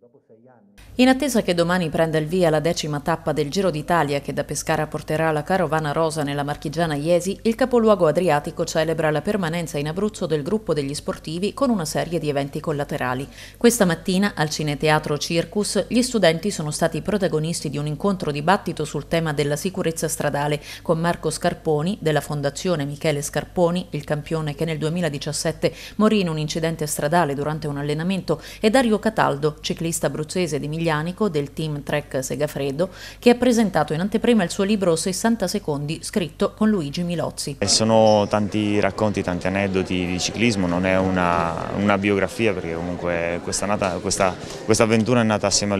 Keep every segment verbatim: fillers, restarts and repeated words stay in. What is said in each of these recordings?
In attesa che domani prenda il via la decima tappa del Giro d'Italia che da Pescara porterà la carovana rosa nella marchigiana Iesi, il capoluogo adriatico celebra la permanenza in Abruzzo del gruppo degli sportivi con una serie di eventi collaterali. Questa mattina al Cineteatro Circus gli studenti sono stati protagonisti di un incontro dibattito sul tema della sicurezza stradale con Marco Scarponi della Fondazione Michele Scarponi, il campione che nel duemiladiciassette morì in un incidente stradale durante un allenamento, e Dario Cataldo, ciclista abruzzese di Miglianico del team Trek Segafredo, che ha presentato in anteprima il suo libro sessanta secondi scritto con Luigi Milozzi. Sono tanti racconti, tanti aneddoti di ciclismo, non è una, una biografia, perché comunque questa, nata, questa, questa avventura è nata assieme a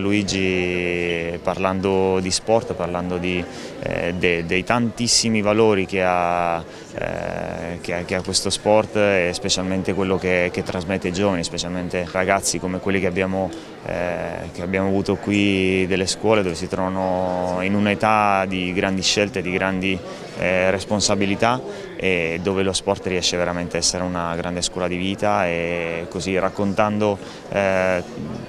Luigi parlando di sport, parlando di, eh, de, dei tantissimi valori che ha, eh, che, ha, che ha questo sport, e specialmente quello che, che trasmette ai giovani, specialmente ragazzi come quelli che abbiamo, eh, che abbiamo avuto qui delle scuole, dove si trovano in un'età di grandi scelte, di grandi eh, responsabilità, e dove lo sport riesce veramente a essere una grande scuola di vita, e così raccontando eh,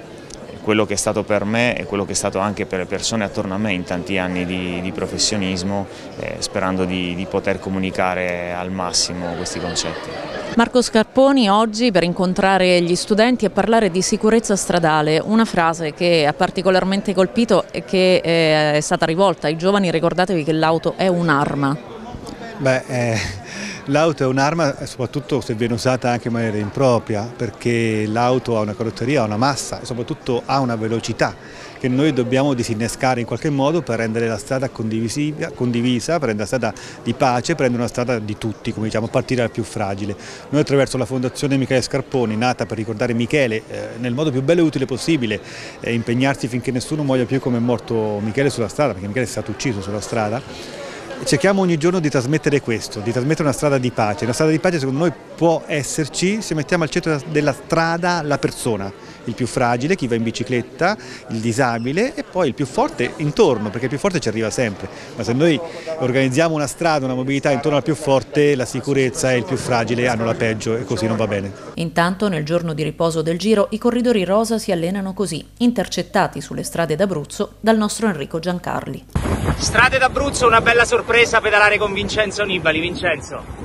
quello che è stato per me e quello che è stato anche per le persone attorno a me in tanti anni di, di professionismo, eh, sperando di, di poter comunicare al massimo questi concetti. Marco Scarponi oggi per incontrare gli studenti e parlare di sicurezza stradale, una frase che ha particolarmente colpito e che è stata rivolta ai giovani: ricordatevi che l'auto è un'arma. Beh, eh, l'auto è un'arma soprattutto se viene usata anche in maniera impropria, perché l'auto ha una carrozzeria, ha una massa e soprattutto ha una velocità che noi dobbiamo disinnescare in qualche modo per rendere la strada condivisa, per rendere la strada di pace, per rendere una strada di tutti, come diciamo, a partire dal più fragile. Noi attraverso la Fondazione Michele Scarponi, nata per ricordare Michele eh, nel modo più bello e utile possibile, eh, impegnarsi finché nessuno muoia più come è morto Michele sulla strada, perché Michele è stato ucciso sulla strada, cerchiamo ogni giorno di trasmettere questo, di trasmettere una strada di pace. Una strada di pace secondo noi può esserci se mettiamo al centro della strada la persona, il più fragile, chi va in bicicletta, il disabile, e poi il più forte intorno, perché il più forte ci arriva sempre. Ma se noi organizziamo una strada, una mobilità intorno al più forte, la sicurezza e il più fragile hanno la peggio, e così non va bene. Intanto nel giorno di riposo del Giro i corridori rosa si allenano così, intercettati sulle strade d'Abruzzo dal nostro Enrico Giancarli. Strade d'Abruzzo, una bella sorpresa pedalare con Vincenzo Nibali. Vincenzo.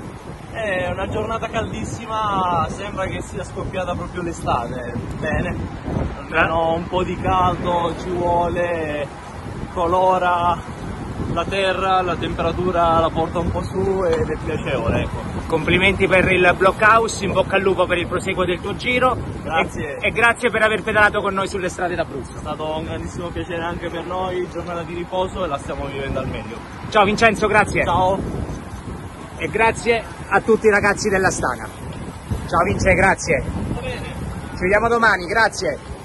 È una giornata caldissima, sembra che sia scoppiata proprio l'estate. Bene, almeno un po' di caldo ci vuole, colora la terra, la temperatura la porta un po' su ed è piacevole, ecco. Complimenti per il Blockhouse, in bocca al lupo per il proseguo del tuo giro. Grazie. E, e grazie per aver pedalato con noi sulle strade d'Abruzzo. È stato un grandissimo piacere anche per noi, giornata di riposo, e la stiamo vivendo al meglio. Ciao Vincenzo, grazie. Ciao. E grazie a tutti i ragazzi dell'Astana. Ciao Vince, grazie. Va bene. Ci vediamo domani, grazie.